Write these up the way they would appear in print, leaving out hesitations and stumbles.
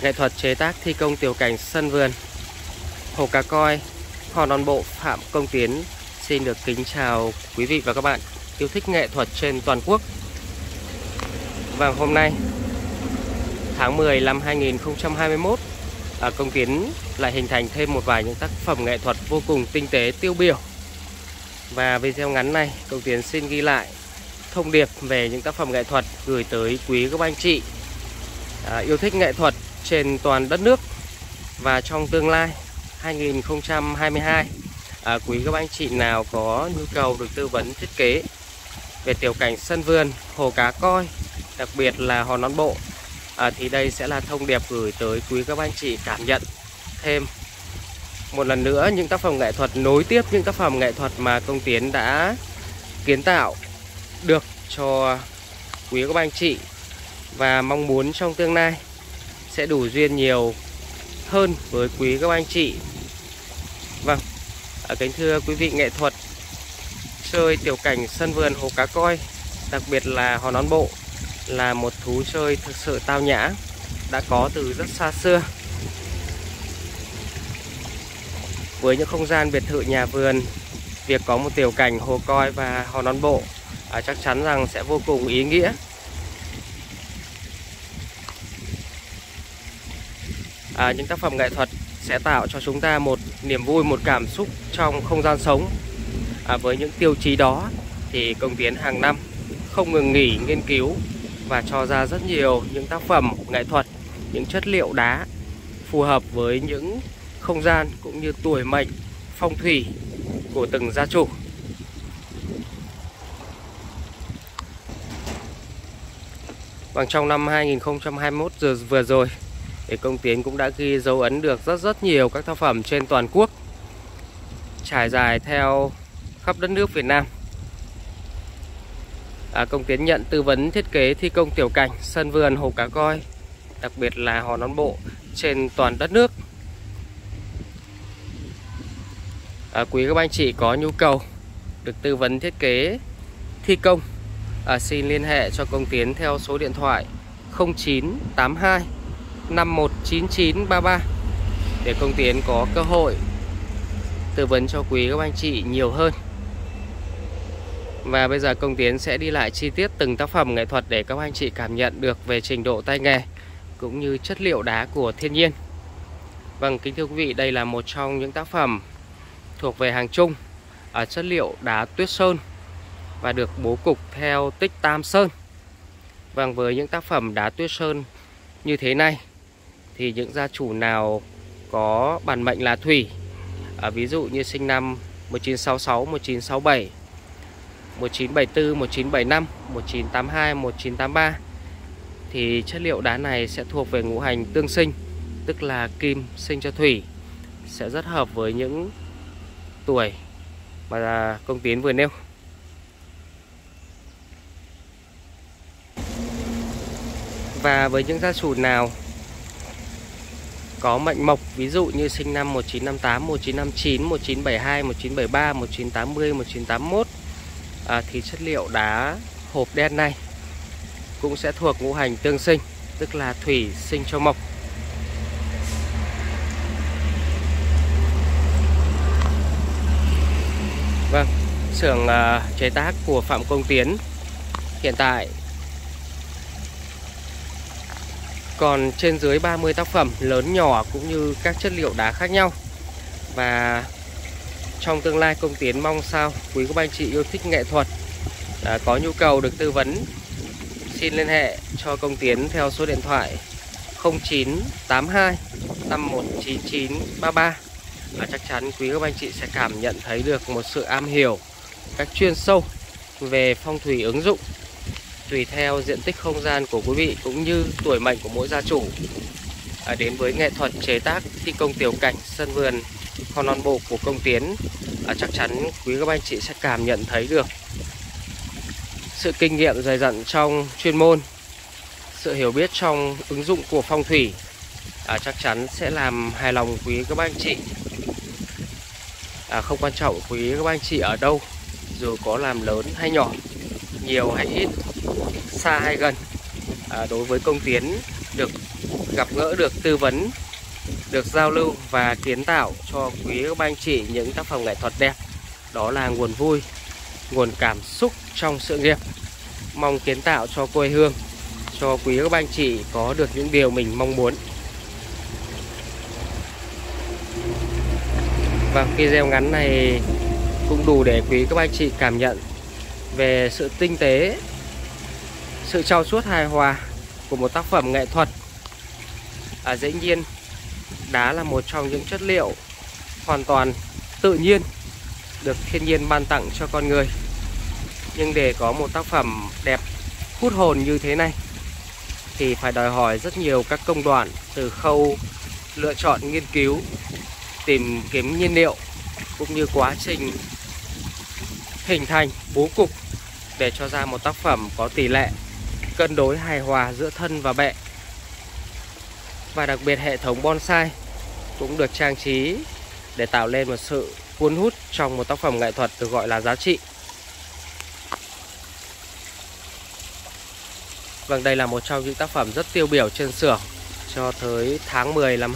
Nghệ thuật chế tác thi công tiểu cảnh sân vườn Hồ Cá Coi, Hò Non Bộ, Phạm Công Tiến xin được kính chào quý vị và các bạn yêu thích nghệ thuật trên toàn quốc. Và hôm nay tháng 10 năm 2021, Công Tiến lại hình thành thêm một vài những tác phẩm nghệ thuật vô cùng tinh tế tiêu biểu. Và video ngắn này, Công Tiến xin ghi lại thông điệp về những tác phẩm nghệ thuật gửi tới quý các anh chị yêu thích nghệ thuật trên toàn đất nước. Và trong tương lai 2022, quý các anh chị nào có nhu cầu được tư vấn thiết kế về tiểu cảnh sân vườn Hồ Cá Coi, đặc biệt là Hò Non Bộ, thì đây sẽ là thông điệp gửi tới quý các anh chị cảm nhận thêm một lần nữa những tác phẩm nghệ thuật nối tiếp những tác phẩm nghệ thuật mà Công Tiến đã kiến tạo được cho quý các anh chị, và mong muốn trong tương lai sẽ đủ duyên nhiều hơn với quý các anh chị. Vâng, kính thưa quý vị, nghệ thuật chơi tiểu cảnh sân vườn Hồ Cá Coi, đặc biệt là Hò Non Bộ, là một thú chơi thực sự tao nhã, đã có từ rất xa xưa. Với những không gian biệt thự nhà vườn, việc có một tiểu cảnh Hồ Coi và Hò Non Bộ chắc chắn rằng sẽ vô cùng ý nghĩa. Những tác phẩm nghệ thuật sẽ tạo cho chúng ta một niềm vui, một cảm xúc trong không gian sống. Với những tiêu chí đó thì Công Tiến hàng năm không ngừng nghỉ nghiên cứu và cho ra rất nhiều những tác phẩm nghệ thuật, những chất liệu đá phù hợp với những không gian cũng như tuổi mệnh, phong thủy của từng gia chủ. Và trong năm 2021 vừa rồi thì Công Tiến cũng đã ghi dấu ấn được rất nhiều các tác phẩm trên toàn quốc, trải dài theo khắp đất nước Việt Nam. Công Tiến nhận tư vấn thiết kế thi công tiểu cảnh sân vườn Hồ Cá Coi, đặc biệt là Hò Non Bộ trên toàn đất nước. Quý các anh chị có nhu cầu được tư vấn thiết kế thi công, xin liên hệ cho Công Tiến theo số điện thoại 0982 519933 để Công Tiến có cơ hội tư vấn cho quý các anh chị nhiều hơn. Và bây giờ Công Tiến sẽ đi lại chi tiết từng tác phẩm nghệ thuật để các anh chị cảm nhận được về trình độ tay nghề cũng như chất liệu đá của thiên nhiên. Vâng, kính thưa quý vị, đây là một trong những tác phẩm thuộc về hàng Trung ở chất liệu đá tuyết sơn và được bố cục theo tích tam sơn. Vâng, với những tác phẩm đá tuyết sơn như thế này thì những gia chủ nào có bản mệnh là thủy, ví dụ như sinh năm 1966, 1967, 1974, 1975, 1982, 1983, thì chất liệu đá này sẽ thuộc về ngũ hành tương sinh, tức là kim sinh cho thủy, sẽ rất hợp với những tuổi mà Công Tiến vừa nêu. Và với những gia chủ nào có mệnh mộc, ví dụ như sinh năm 1958, 1959, 1972, 1973, 1980, 1981, thì chất liệu đá hộp đen này cũng sẽ thuộc ngũ hành tương sinh, tức là thủy sinh cho mộc. Vâng, xưởng chế tác của Phạm Công Tiến hiện tại còn trên dưới 30 tác phẩm lớn nhỏ cũng như các chất liệu đá khác nhau. Và trong tương lai Công Tiến mong sao quý các anh chị yêu thích nghệ thuật có nhu cầu được tư vấn, xin liên hệ cho Công Tiến theo số điện thoại 0982 519933. Chắc chắn quý các anh chị sẽ cảm nhận thấy được một sự am hiểu cách chuyên sâu về phong thủy ứng dụng tùy theo diện tích không gian của quý vị cũng như tuổi mệnh của mỗi gia chủ. Đến với nghệ thuật chế tác thi công tiểu cảnh sân vườn Hò Non Bộ của Công Tiến, chắc chắn quý các anh chị sẽ cảm nhận thấy được sự kinh nghiệm dày dặn trong chuyên môn, sự hiểu biết trong ứng dụng của phong thủy, chắc chắn sẽ làm hài lòng quý các anh chị. Không quan trọng quý các anh chị ở đâu, dù có làm lớn hay nhỏ, nhiều hay ít, xa hay gần, đối với Công Tiến được gặp gỡ, được tư vấn, được giao lưu và kiến tạo cho quý các anh chị những tác phẩm nghệ thuật đẹp. Đó là nguồn vui, nguồn cảm xúc trong sự nghiệp. Mong kiến tạo cho quê hương, cho quý các anh chị có được những điều mình mong muốn. Và video ngắn này cũng đủ để quý các anh chị cảm nhận về sự tinh tế, sự trau chuốt hài hòa của một tác phẩm nghệ thuật. Dĩ nhiên đá là một trong những chất liệu hoàn toàn tự nhiên, được thiên nhiên ban tặng cho con người. Nhưng để có một tác phẩm đẹp hút hồn như thế này thì phải đòi hỏi rất nhiều các công đoạn, từ khâu lựa chọn, nghiên cứu, tìm kiếm nhiên liệu, cũng như quá trình hình thành bố cục để cho ra một tác phẩm có tỷ lệ cân đối hài hòa giữa thân và bệ. Và đặc biệt hệ thống bonsai cũng được trang trí để tạo lên một sự cuốn hút trong một tác phẩm nghệ thuật được gọi là giá trị. Vâng, đây là một trong những tác phẩm rất tiêu biểu trên xưởng cho tới tháng 10 năm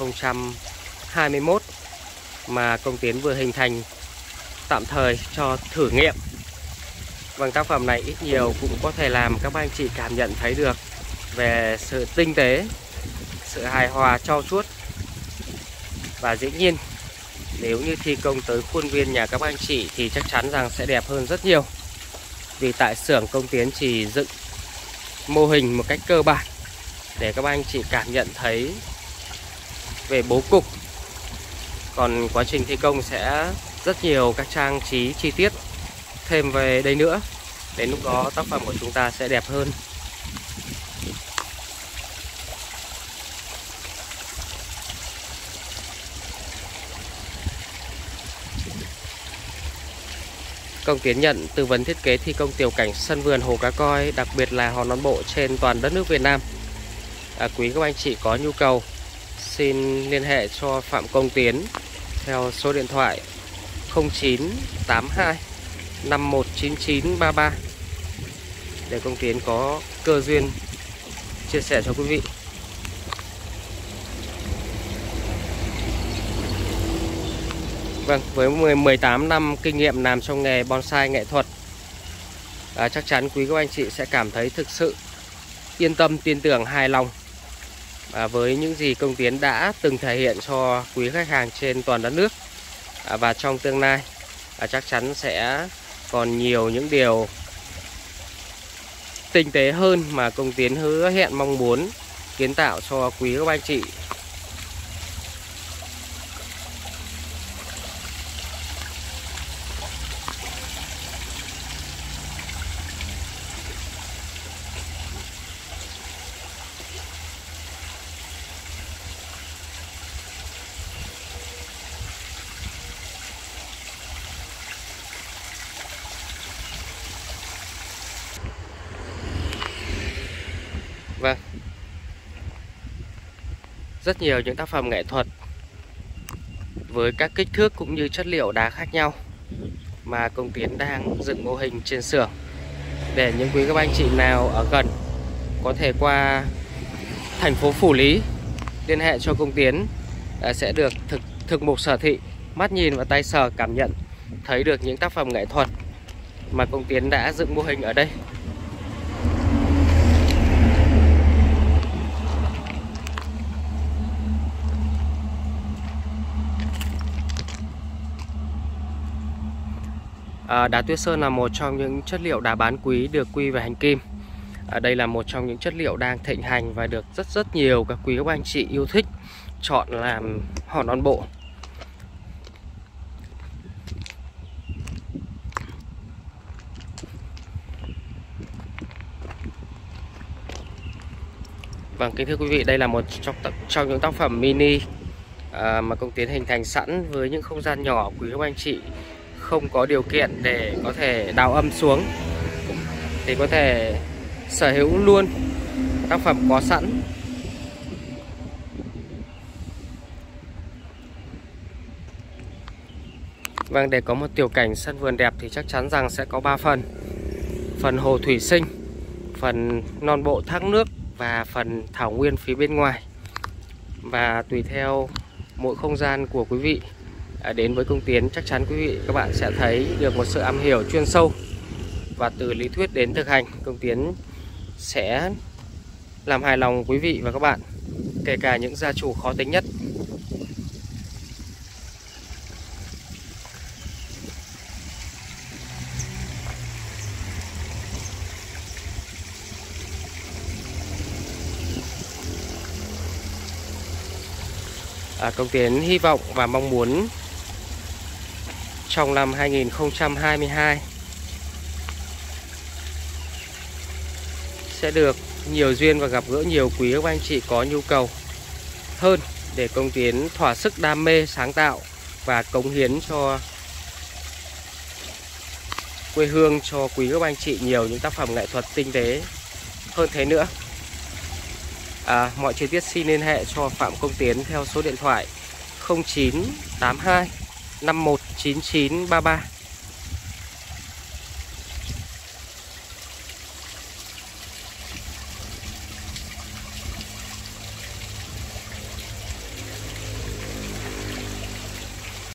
2021 mà công Tiến vừa hình thành tạm thời cho thử nghiệm. Vâng, tác phẩm này ít nhiều cũng có thể làm các anh chị cảm nhận thấy được về sự tinh tế, sự hài hòa trau chuốt. Và dĩ nhiên nếu như thi công tới khuôn viên nhà các anh chị thì chắc chắn rằng sẽ đẹp hơn rất nhiều. Vì tại xưởng công Tiến chỉ dựng mô hình một cách cơ bản để các anh chị cảm nhận thấy về bố cục. Còn quá trình thi công sẽ rất nhiều các trang trí chi tiết thêm về đây nữa. Đến lúc đó tác phẩm của chúng ta sẽ đẹp hơn. Công Tiến nhận tư vấn thiết kế thi công tiểu cảnh sân vườn Hồ Cá Coi, đặc biệt là hòn non bộ trên toàn đất nước Việt Nam. Quý các anh chị có nhu cầu xin liên hệ cho Phạm Công Tiến theo số điện thoại 0982 519933 để Công Tiến có cơ duyên chia sẻ cho quý vị. Vâng, với 18 năm kinh nghiệm làm trong nghề bonsai nghệ thuật, chắc chắn quý các anh chị sẽ cảm thấy thực sự yên tâm, tin tưởng, hài lòng với những gì Công Tiến đã từng thể hiện cho quý khách hàng trên toàn đất nước. Và trong tương lai chắc chắn sẽ còn nhiều những điều tinh tế hơn mà Công Tiến hứa hẹn mong muốn kiến tạo cho quý các anh chị. Vâng, rất nhiều những tác phẩm nghệ thuật với các kích thước cũng như chất liệu đá khác nhau mà Công Tiến đang dựng mô hình trên xưởng, để những quý các anh chị nào ở gần có thể qua thành phố Phủ Lý liên hệ cho Công Tiến sẽ được thực mục sở thị, mắt nhìn và tay sờ cảm nhận thấy được những tác phẩm nghệ thuật mà Công Tiến đã dựng mô hình ở đây. Đá Tuyết Sơn là một trong những chất liệu đá bán quý được quy về hành kim. Đây là một trong những chất liệu đang thịnh hành và được rất nhiều các quý các anh chị yêu thích chọn làm hòn non bộ. Vâng, kính thưa quý vị, đây là một trong những tác phẩm mini mà Công Tiến hình thành sẵn với những không gian nhỏ. Quý các anh chị không có điều kiện để có thể đào âm xuống thì có thể sở hữu luôn tác phẩm có sẵn. Vâng, để có một tiểu cảnh sân vườn đẹp thì chắc chắn rằng sẽ có 3 phần. Phần hồ thủy sinh, phần non bộ thác nước và phần thảo nguyên phía bên ngoài. Và tùy theo mỗi không gian của quý vị đến với Công Tiến, chắc chắn quý vị các bạn sẽ thấy được một sự am hiểu chuyên sâu. Và từ lý thuyết đến thực hành, Công Tiến sẽ làm hài lòng quý vị và các bạn, kể cả những gia chủ khó tính nhất. Công Tiến hy vọng và mong muốn trong năm 2022 sẽ được nhiều duyên và gặp gỡ nhiều quý các anh chị có nhu cầu hơn để Công Tiến thỏa sức đam mê sáng tạo và cống hiến cho quê hương, cho quý các anh chị nhiều những tác phẩm nghệ thuật tinh tế hơn thế nữa. Mọi chi tiết xin liên hệ cho Phạm Công Tiến theo số điện thoại 0982 519933.